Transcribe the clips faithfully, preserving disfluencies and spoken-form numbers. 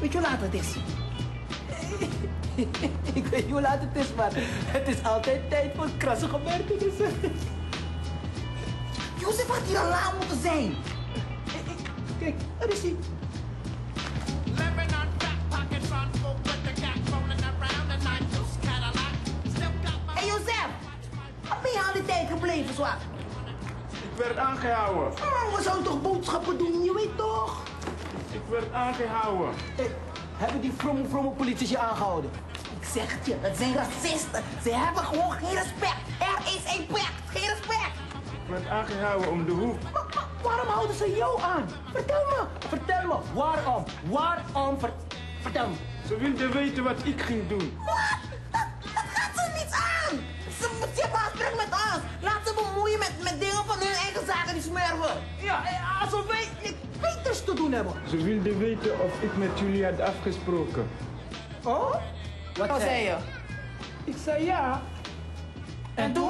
Weet je hoe laat het is? Ik weet niet hoe laat het is, maar het is altijd tijd voor krasse gebeurtenissen. Jozef had hier al lang moeten zijn. Kijk, daar is hij. Hé Jozef, wat ben je al die tijd gebleven, zwart? Ik werd aangehouden. Oh, we zouden toch boodschappen doen, je weet toch? Ik werd aangehouden. Hey, hebben die vromme, vromme politie je aangehouden? Ik zeg het je, dat zijn racisten. Ze hebben gewoon geen respect. Er is een plek, geen respect. Ik werd aangehouden om de hoek. Maar, maar waarom houden ze jou aan? Vertel me, vertel me, waarom? Waarom? Ver, vertel me. Ze wilden weten wat ik ging doen. Wat? Dat, dat gaat ze niets aan. Ze moeten je pas terug met ons. Laat ze bemoeien met, met dingen van hun eigen zaken, die smurfen. Ja, alsof wij niks beters te doen hebben. Ze wilden weten of ik met jullie had afgesproken. Oh? Wat zei je? Ik zei ja. En toen?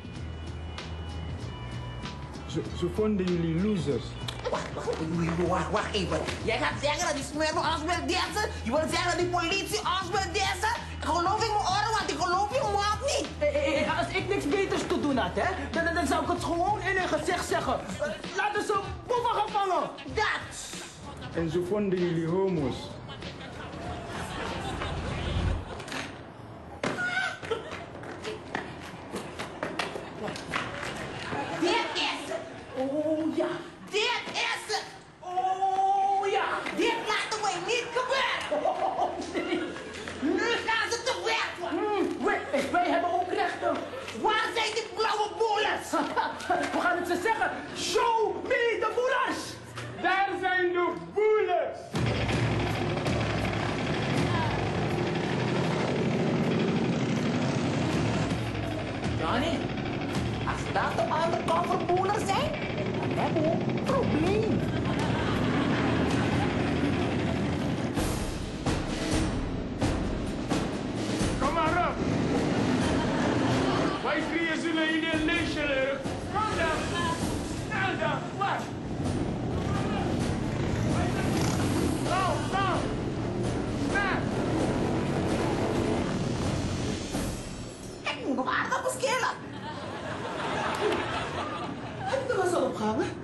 Ze, ze vonden jullie losers. Wacht, wacht, wacht, wacht even. Jij gaat zeggen dat die smurfen ons wil dessen? Je wil zeggen dat die politie ons wil dessen? Geloof ik mijn oren, want ik geloof je mond niet. Eh, eh, als ik niks beters te doen had, hè, dan, dan, dan zou ik het gewoon in hun gezicht zeggen. Uh, laten ze boeven gaan vangen. Dat. En ze vonden jullie homo's. Dit is het. Oh ja, dit is het. Oh ja, dit laten wij niet gebeuren. Oh, nee. Nu gaan ze te werk. Mm, wij, wij hebben ook rechten. Waar zijn die blauwe boelers? We gaan het ze zeggen. Show me the boelers. Daar zijn de boelers! Johnny, als dat de undercover boelers zijn, dan hebben we een probleem. Kom maar op! Wij drieën zullen jullie een leesje leren. Kom dan! Nou dan, wat? Go, go! Snap! Ik moet nog aardappels schillen. Heb je er wel zo opgehangen?